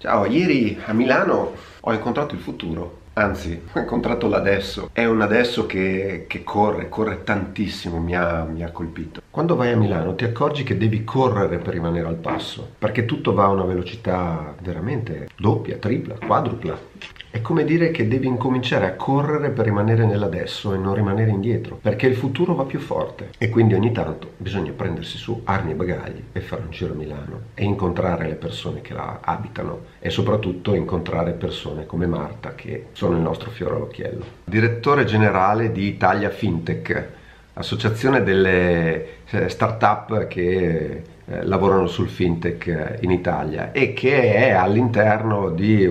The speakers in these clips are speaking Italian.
Ciao, ieri a Milano ho incontrato il futuro, anzi, ho incontrato l'adesso. È un adesso che corre tantissimo, mi ha colpito. Quando vai a Milano ti accorgi che devi correre per rimanere al passo, perché tutto va a una velocità veramente doppia, tripla, quadrupla. È come dire che devi incominciare a correre per rimanere nell'adesso e non rimanere indietro, perché il futuro va più forte. E quindi ogni tanto bisogna prendersi su armi e bagagli e fare un giro a Milano e incontrare le persone che la abitano e soprattutto incontrare persone come Marta che sono il nostro fiore all'occhiello. Direttore generale di Italia Fintech, associazione delle start-up che lavorano sul fintech in Italia e che è all'interno di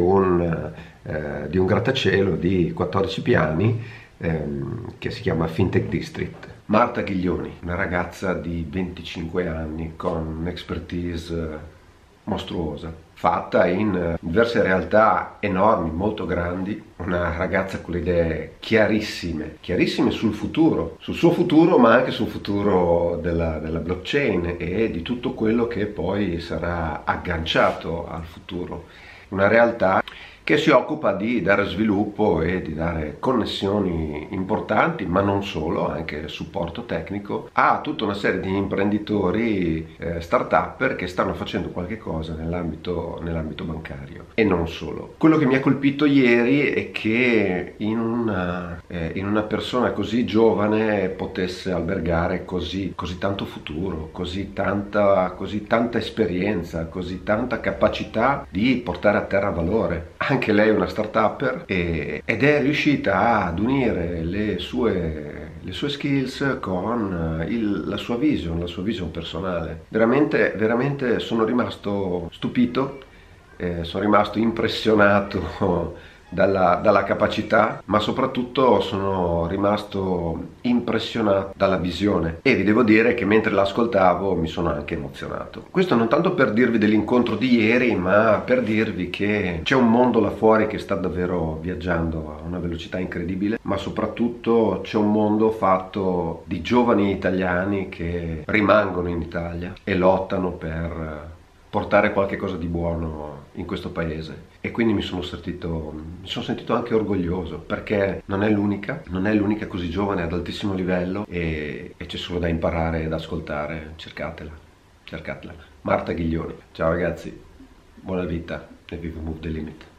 un grattacielo di 14 piani che si chiama Fintech District. Marta Ghiglioni, una ragazza di 25 anni con un'expertise mostruosa, fatta in diverse realtà enormi, molto grandi, una ragazza con le idee chiarissime sul futuro, sul suo futuro ma anche sul futuro della blockchain e di tutto quello che poi sarà agganciato al futuro. Una realtà che si occupa di dare sviluppo e di dare connessioni importanti, ma non solo, anche supporto tecnico, a tutta una serie di imprenditori start-upper che stanno facendo qualche cosa nell'ambito bancario e non solo. Quello che mi ha colpito ieri è che in una persona così giovane potesse albergare così tanto futuro, così tanta esperienza, così tanta capacità di portare a terra valore. Anche lei è una start-upper ed è riuscita ad unire le sue skills con la sua vision personale. Veramente sono rimasto stupito, sono rimasto impressionato dalla capacità, ma soprattutto sono rimasto impressionato dalla visione e vi devo dire che mentre l'ascoltavo mi sono anche emozionato. Questo non tanto per dirvi dell'incontro di ieri, ma per dirvi che c'è un mondo là fuori che sta davvero viaggiando a una velocità incredibile, ma soprattutto c'è un mondo fatto di giovani italiani che rimangono in Italia e lottano per portare qualche cosa di buono in questo paese e quindi mi sono sentito anche orgoglioso perché non è l'unica così giovane ad altissimo livello e c'è solo da imparare ed ascoltare. Cercatela. Marta Ghiglioni. Ciao ragazzi, buona vita e viva Move the Limit.